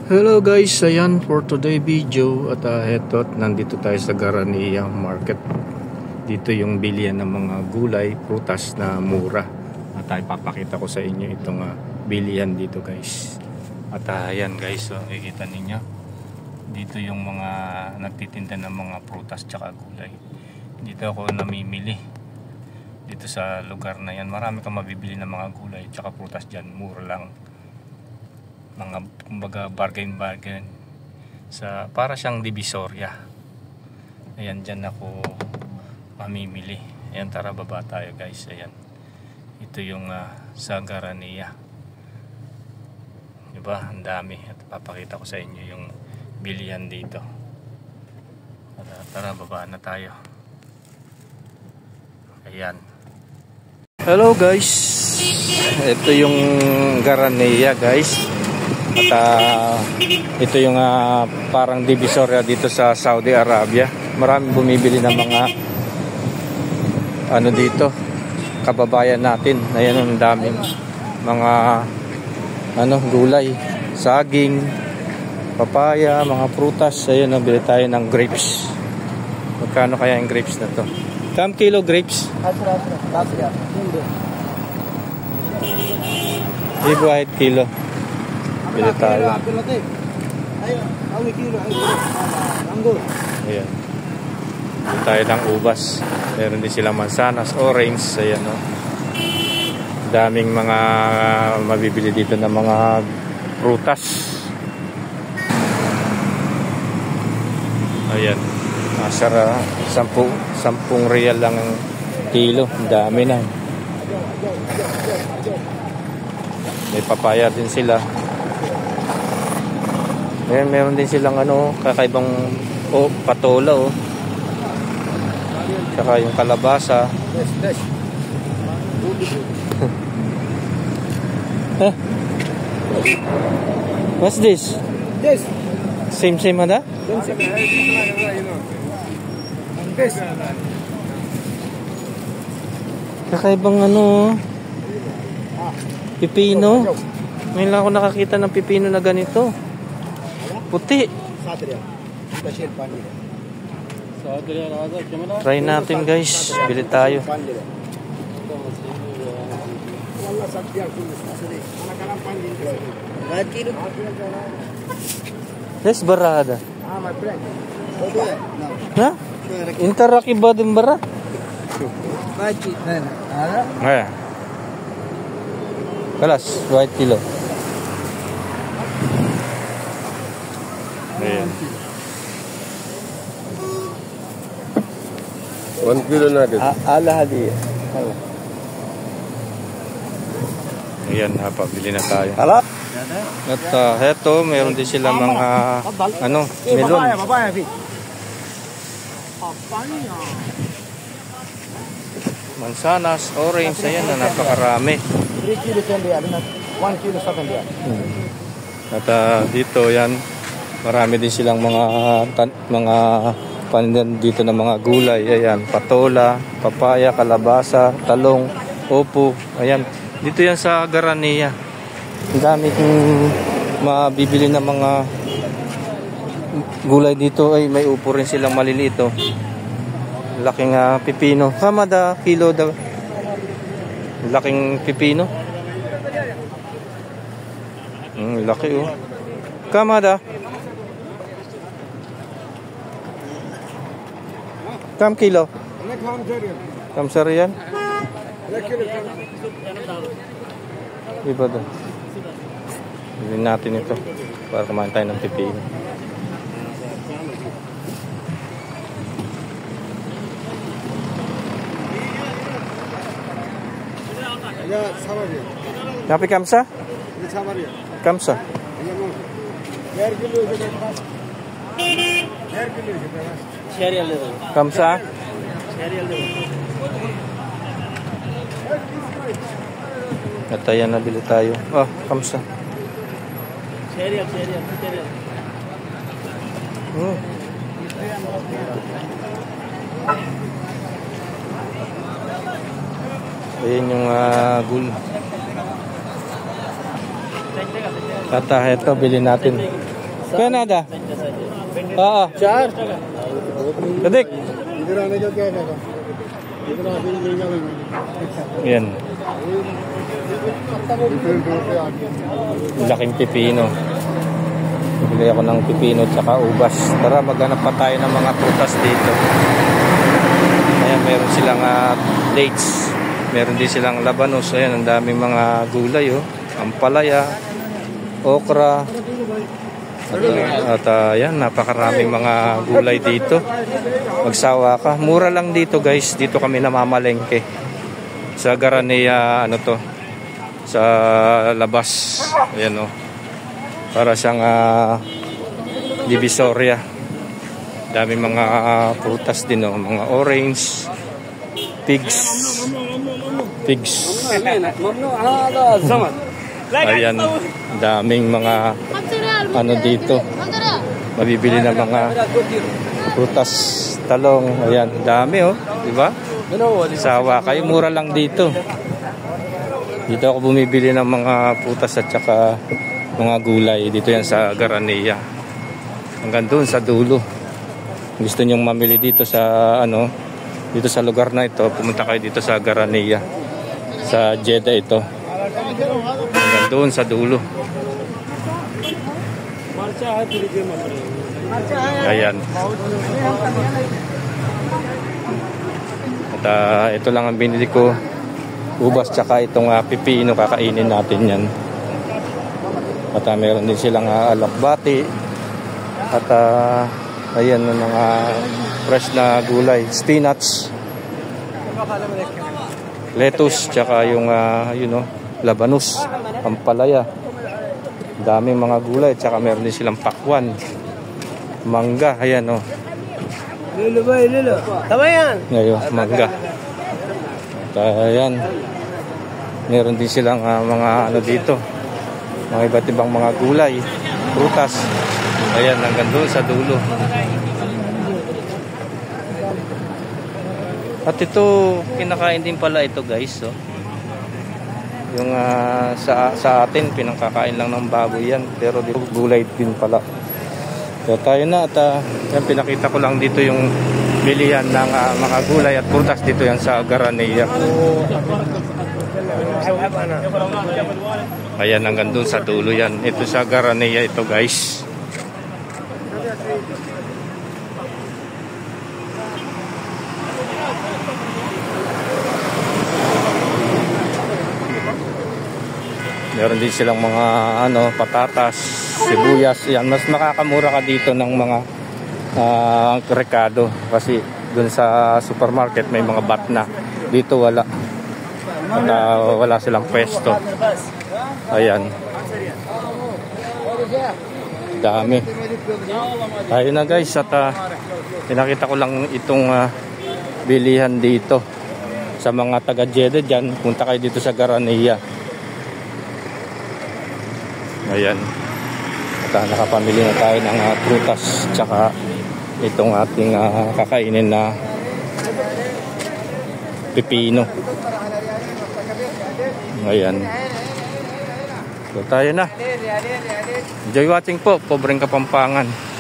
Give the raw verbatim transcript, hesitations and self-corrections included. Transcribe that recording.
Hello guys, ayan for today video at uh, eto, nandito tayo sa Garania Market. Dito yung bilihan ng mga gulay, prutas na mura. At uh, ipapakita ko sa inyo itong uh, bilihan dito guys. At uh, ayan guys, so, makikita ninyo. Dito yung mga nagtitinda ng mga prutas tsaka gulay. Dito ako namimili. Dito sa lugar na yan, marami kang mabibili ng mga gulay tsaka prutas dyan, mura lang. Mga kumbaga bargain bargain sa para siyang divisoria. Ayan, dyan ako mamimili. Ayan, tara baba tayo guys. Ayan, ito yung uh, sa Garania, diba? Ang dami. At papakita ko sa inyo yung bilihan dito. Tara, tara baba na tayo. Ayan. Hello guys, ito yung Garania guys. At uh, ito yung uh, parang divisoria dito sa Saudi Arabia. Maraming bumibili ng mga ano dito, kababayan natin. Ayan, ang daming mga ano gulay, saging, papaya, mga prutas. Ayan, nabili tayo ng grapes. Magkano kaya yung grapes na to? Kam kilo grapes? Ibu kahit kilo. Bili tayo. Ayan. Bili tayo ng ubas. Meron din silang mansanas, orange. Ayan, no? Daming mga mabibili dito ng mga prutas. Ayan. Nasa sampu, sampung real lang ang kilo. Dami na. May papaya din sila. Ayan, meron din silang ano, kakaibang oh, patola oh. Tsaka yung kalabasa. Huh? What's this? This. Same same ada? This. Kakaibang ano, pipino. Ngayon lang ako nakakita ng pipino na ganito. Puti. Try natin guys. Bili tayo. Yes, barada. Ha? Interaki ba din bara? Ayan. Kalas, white kilo. Ayan. One kilo natin. Ala hadi. Ayan, pabili na tayo. Ala? At uh, heto, mayroon din sila mga ano, melon. Mansanas, orange, ayan na napakarami. three kilo one kilo seven dia. At uh, dito yan, marami din silang mga mga panindan dito ng mga gulay. Ayan, patola, papaya, kalabasa, talong, opo. Ayan, dito yan sa Garania. Ang dami kong mabibili ng mga gulay dito. Ay, may upo rin silang maliliit oh. Laking uh, pipino. Hamada kilo daw. Laking pipino. Mm, laki oh. Kamada. Kam kilo? Kam sarian? Iba doon. Bilhin natin ito para kumain tayo ng pipino. Napi kamsa? Kamsa? Kamsa? At ayan, nabili tayo. Oh, kamsa. Hmm. Ayan yung uh, gul. At uh, ito, bilhin natin. Canada. Oo. चार Kadik. Yan. Laking pipino. Bili ako ng pipino at saka ubas. Tara, maghanap pa tayo ng mga prutas dito. Ayan, meron silang uh, dates. Meron din silang labanos. Ayan, ang daming mga gulay, oh. Ampalaya, okra. At, uh, at uh, ayan, napakaraming mga gulay dito. Magsawa ka. Mura lang dito, guys. Dito kami namamalengke. Sa Garanea, ano to? Sa labas. Ayan, oh. Para siyang uh, Divisoria. Dami mga uh, prutas din, oh. Mga orange, pigs. Pigs. Ayan, daming mga ano dito. Mabibili na mga prutas, talong. Ayan, dami, oh. Diba? Sawa kayo, mura lang dito. Dito ako bumibili ng mga prutas at saka mga gulay. Dito yan sa Garanea. Hanggang doon sa dulo. Gusto nyong mamili dito sa ano, dito sa lugar na ito, pumunta kayo dito sa Garanea. Sa Jeddah ito. Hanggang doon sa dulo. Ayan. At uh, ito lang ang binili ko. Ubas tsaka itong uh, pipino, kakainin natin yan. At uh, meron din silang uh, alakbati. At uh, ayan ng mga fresh na gulay, spinach, lettuce, tsaka yung uh, you know, labanos, ampalaya. Daming mga gulay, tsaka meron din silang pakwan, mangga. Ayan, oh. Lilo ba, lilo? Tama yan. Ngayon, mangga. At uh, ayan, meron din silang uh, mga ano dito, mga iba't ibang mga gulay, prutas. Ayan, hanggang doon sa dulo. At ito, kinakain din pala ito, guys, oh. Yung uh, sa, sa atin, pinangkakain lang ng baboy yan. Pero dito, gulay din pala. So tayo na. At uh, yan, pinakita ko lang dito yung bilihan ng uh, mga gulay at prutas dito yan sa Garanea. Ayan, hanggang doon sa dulo yan. Ito sa Garanea ito, guys. Meron din silang mga ano, patatas, sibuyas. Yan, mas makakamura ka dito ng mga uh, rekado. Kasi dun sa supermarket may mga bat na. Dito wala. At uh, wala silang pwesto. Ayan. Dami. Ayun na, guys. At uh, pinakita ko lang itong uh, bilihan dito. Sa mga taga Jeddah dyan, punta kayo dito sa Garanea. Ayan. At uh, nakapamili na tayo ng uh, prutas tsaka itong ating uh, kakainin na pipino. Ayan. So tayo na. Enjoy watching po, Pobreng Kapampangan.